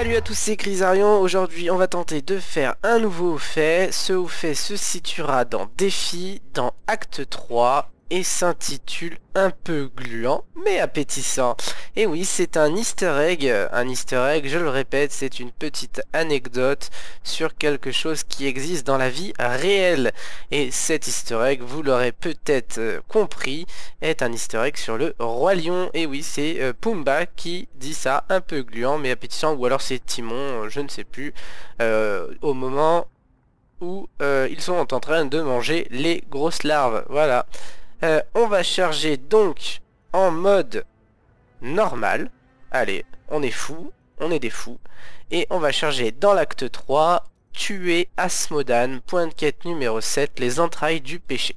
Salut à tous, c'est Chrysarion. Aujourd'hui on va tenter de faire un nouveau fait. Ce fait se situera dans Défi, dans Acte 3 et s'intitule Un peu gluant mais appétissant. Et oui, c'est un easter egg. Un easter egg, je le répète, c'est une petite anecdote sur quelque chose qui existe dans la vie réelle. Et cet easter egg, vous l'aurez peut-être compris, est un easter egg sur le Roi Lion. Et oui, c'est Pumba qui dit ça, un peu gluant mais appétissant, ou alors c'est Timon, je ne sais plus, au moment où ils sont en train de manger les grosses larves. Voilà. On va charger donc en mode normal. Allez, on est fou, on est des fous. Et on va charger dans l'acte 3, tuer Asmodan, point de quête numéro 7, les entrailles du péché.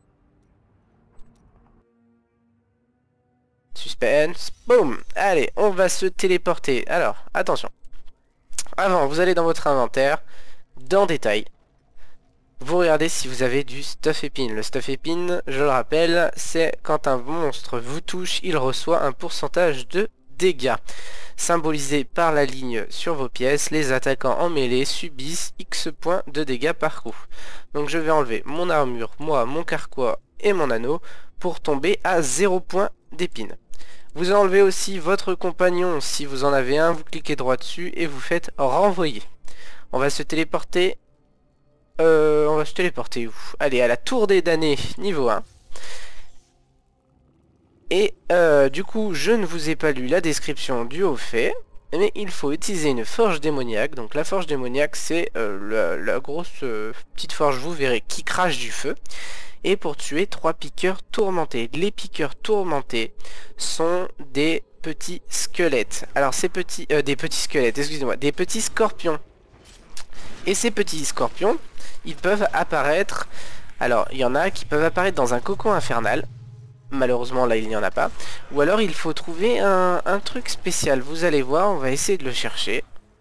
Suspense, boum. Allez, on va se téléporter. Alors, attention. Avant, vous allez dans votre inventaire, dans détail. Vous regardez si vous avez du stuff épine. Le stuff épine, je le rappelle, c'est quand un monstre vous touche, il reçoit un pourcentage de dégâts. Symbolisé par la ligne sur vos pièces, les attaquants en mêlée subissent X points de dégâts par coup. Donc je vais enlever mon armure, moi, mon carquois et mon anneau pour tomber à 0 points d'épine. Vous enlevez aussi votre compagnon, si vous en avez un, vous cliquez droit dessus et vous faites renvoyer. On va se téléporter... où? Allez, à la tour des damnés, niveau 1. Et du coup, je ne vous ai pas lu la description du haut fait, mais il faut utiliser une forge démoniaque. Donc la forge démoniaque, c'est la grosse petite forge, vous verrez, qui crache du feu. Et pour tuer 3 piqueurs tourmentés. Les piqueurs tourmentés sont des petits squelettes. Alors ces petits... des petits squelettes, excusez-moi, des petits scorpions. Et ces petits scorpions, ils peuvent apparaître... Alors, il y en a qui peuvent apparaître dans un cocon infernal. Malheureusement, là, il n'y en a pas. Ou alors, il faut trouver un truc spécial. Vous allez voir, on va essayer de le chercher.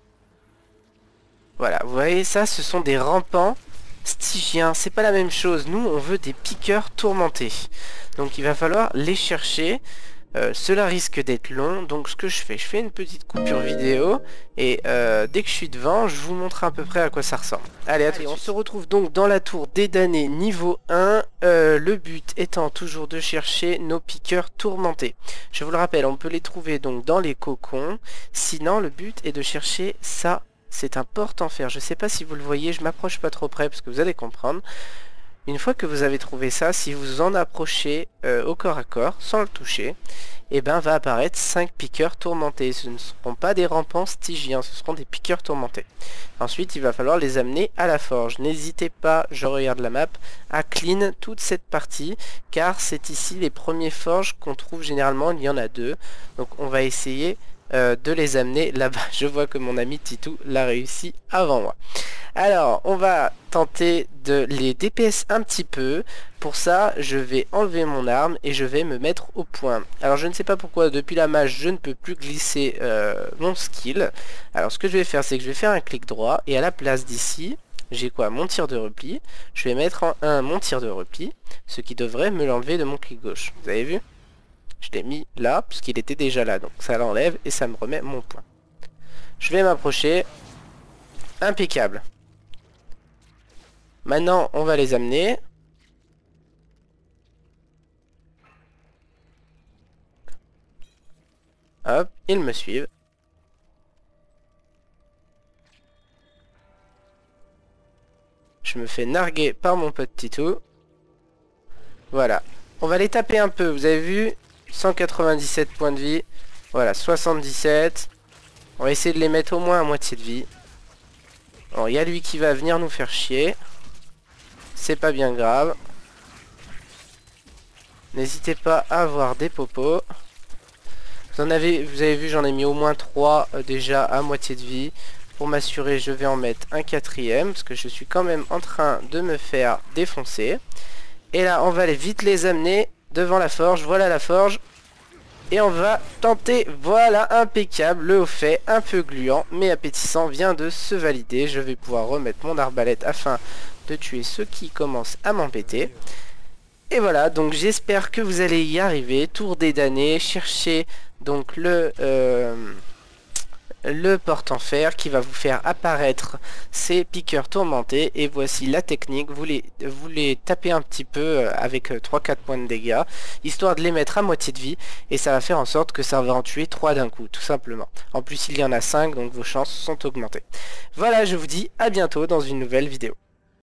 Voilà, vous voyez, ça, ce sont des rampants stygiens. C'est pas la même chose. Nous, on veut des piqueurs tourmentés. Donc, il va falloir les chercher. Cela risque d'être long, donc ce que je fais une petite coupure vidéo et dès que je suis devant, je vous montre à peu près à quoi ça ressemble. Allez, on se retrouve donc dans la tour des damnés niveau 1, le but étant toujours de chercher nos piqueurs tourmentés. Je vous le rappelle, on peut les trouver donc dans les cocons, sinon le but est de chercher ça, c'est un porte-enfer. Je sais pas si vous le voyez, je m'approche pas trop près parce que vous allez comprendre. Une fois que vous avez trouvé ça, si vous en approchez au corps à corps, sans le toucher, et ben va apparaître 5 piqueurs tourmentés. Ce ne seront pas des rampants stygiens, ce seront des piqueurs tourmentés. Ensuite, il va falloir les amener à la forge. N'hésitez pas, je regarde la map, à clean toute cette partie, car c'est ici les premiers forges qu'on trouve généralement, il y en a 2. Donc on va essayer de les amener là-bas. Je vois que mon ami Titou l'a réussi avant moi. Alors, on va tenter de les DPS un petit peu. Pour ça, je vais enlever mon arme et je vais me mettre au point. Alors, je ne sais pas pourquoi, depuis la mage, je ne peux plus glisser mon skill. Alors, ce que je vais faire, c'est que je vais faire un clic droit. Et à la place d'ici, j'ai quoi? Mon tir de repli. Je vais mettre en 1 mon tir de repli. Ce qui devrait me l'enlever de mon clic gauche. Vous avez vu? Je l'ai mis là, puisqu'il était déjà là. Donc, ça l'enlève et ça me remet mon point. Je vais m'approcher. Impeccable. Maintenant, on va les amener. Hop, ils me suivent. Je me fais narguer par mon pote Titou. Voilà. On va les taper un peu, vous avez vu? 197 points de vie. Voilà, 77. On va essayer de les mettre au moins à moitié de vie. Bon, il y a lui qui va venir nous faire chier. C'est pas bien grave. N'hésitez pas à avoir des popos. Vous avez vu, j'en ai mis au moins 3 déjà à moitié de vie. Pour m'assurer, je vais en mettre un 4e. Parce que je suis quand même en train de me faire défoncer. Et là, on va aller vite les amener devant la forge. Voilà la forge. Et on va tenter, voilà, impeccable, le haut fait, un peu gluant, mais appétissant, vient de se valider. Je vais pouvoir remettre mon arbalète afin de tuer ceux qui commencent à m'embêter. Et voilà, donc j'espère que vous allez y arriver. Tour des damnés, cherchez donc le porte en fer qui va vous faire apparaître ces piqueurs tourmentés. Et voici la technique, vous les tapez un petit peu avec 3-4 points de dégâts, histoire de les mettre à moitié de vie, et ça va faire en sorte que ça va en tuer 3 d'un coup, tout simplement. En plus il y en a 5, donc vos chances sont augmentées. Voilà, je vous dis à bientôt dans une nouvelle vidéo.